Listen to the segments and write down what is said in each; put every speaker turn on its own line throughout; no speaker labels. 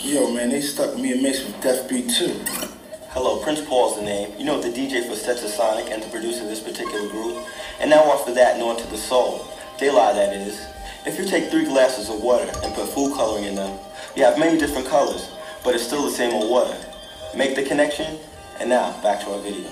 Yo, man, they stuck me and Mace with Death Beat too.
Hello, Prince Paul's the name. You know, the DJ for Sonic and the producer of this particular group. And now after that, North to the Soul. They lie, that is. If you take 3 glasses of water and put food coloring in them, you have many different colors, but it's still the same old water. Make the connection, and now, back to our video.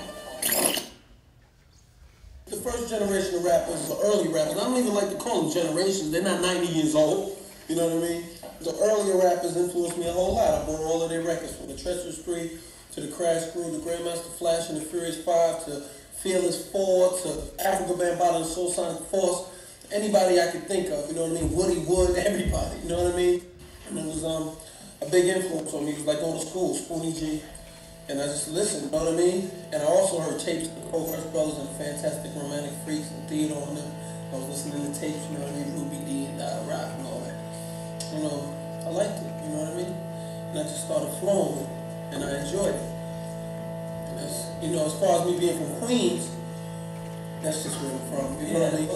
The first generation of rappers, the early rappers, I don't even like to call them generations, they're not 90 years old, you know what I mean? The earlier rappers influenced me a whole lot. I bought all of their records, from the Treacherous 3 to the Crash Crew, the Grandmaster Flash and the Furious 5 to Fearless 4 to Africa Bambaataa and Soul Sonic Force. Anybody I could think of, you know what I mean? Woody Wood, everybody, you know what I mean? And it was a big influence on me. It was like going to school, Spoonie G. And I just listened, you know what I mean? And I also heard tapes of the Cold-Fresh Brothers and Fantastic Romantic Freaks and Theodore and them. I was listening to tapes, you know what I mean? Ruby D and Rock and all that. You know, I liked it, you know what I mean? And I just started flowing with it, and I enjoyed it. And that's, you know, as far as me being from Queens, that's just where I'm from, you know what I mean?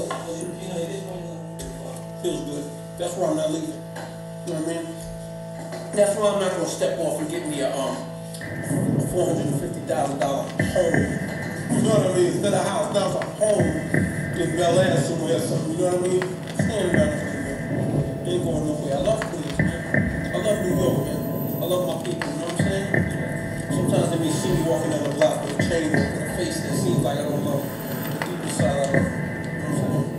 Feels good. That's why I'm not leaving, you know what I mean? That's why I'm not going to step off and get me a $450,000 home. You know what I mean? Instead of a house, now it's a home in Bel Air somewhere or something, you know what I mean? Staying around this thing, ain't going nowhere. I love Queens, man. I love New York, man. I love my people, you know what I'm saying? Sometimes they may see me walking down the block with a chain on with a face that seems like I don't love them. But deep inside, I love them. You know what I'm saying?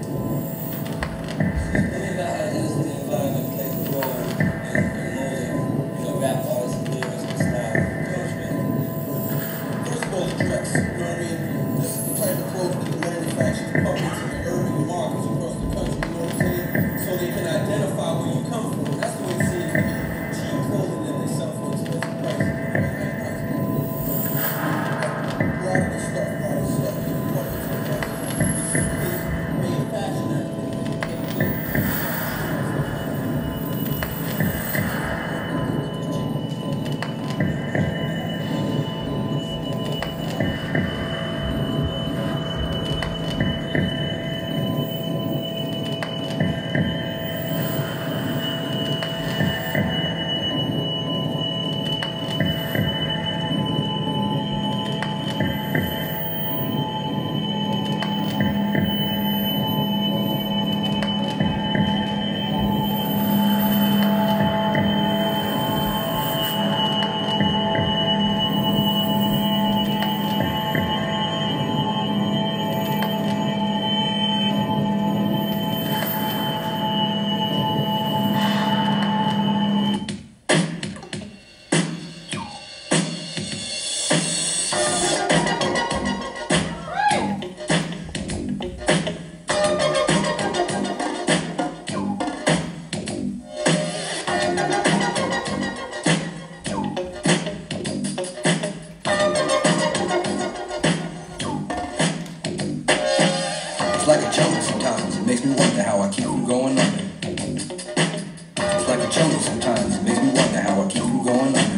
It's like a jungle sometimes, it makes me wonder how I keep from going under. It's like a jungle sometimes, it makes me wonder how I keep from going under.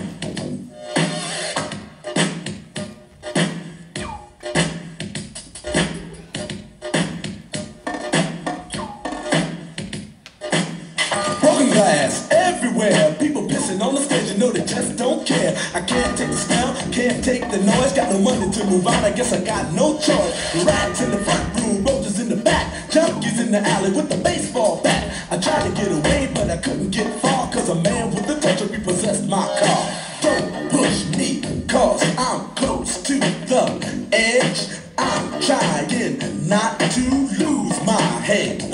Broken glass everywhere, people pissing on the stage, you know they just don't care. I can't take the smell, can't take the noise, got no money to move out, I guess I got no choice. Rats in the front room, roaches in the back, junkies in the alley with the baseball bat. I tried to get away, but I couldn't get far, cause a man with a touch repossessed my car. Don't push me, cause I'm close to the edge. I'm trying not to lose my head.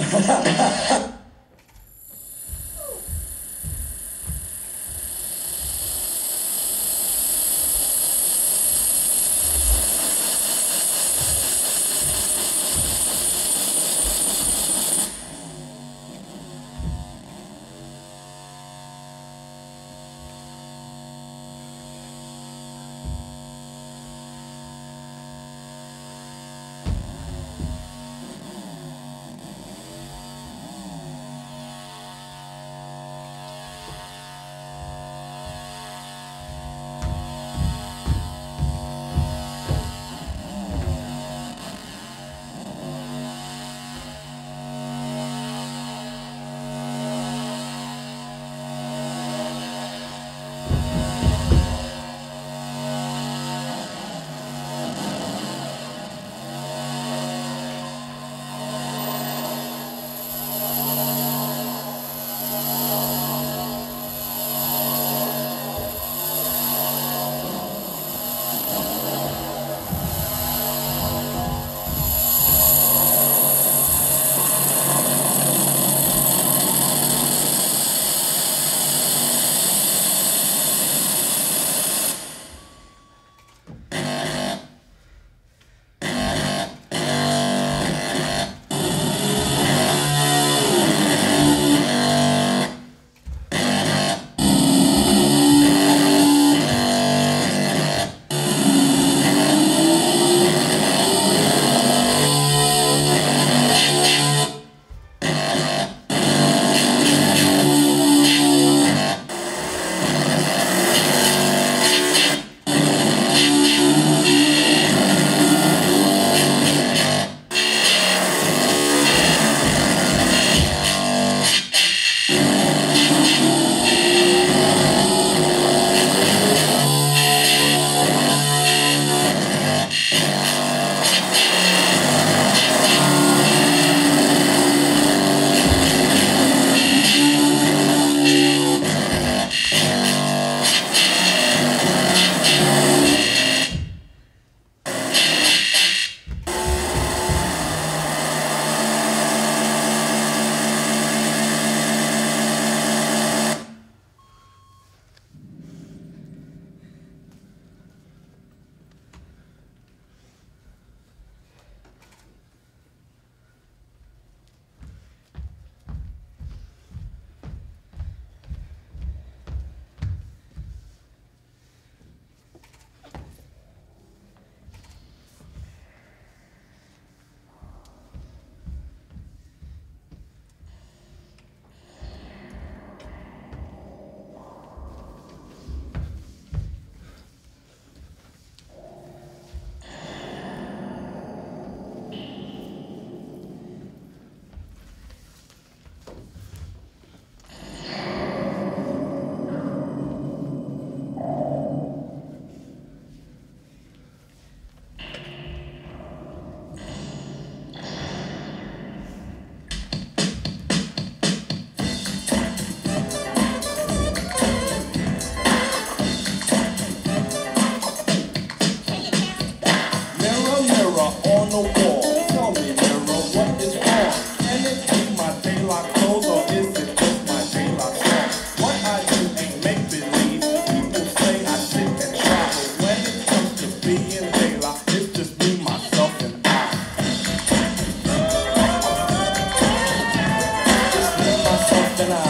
and I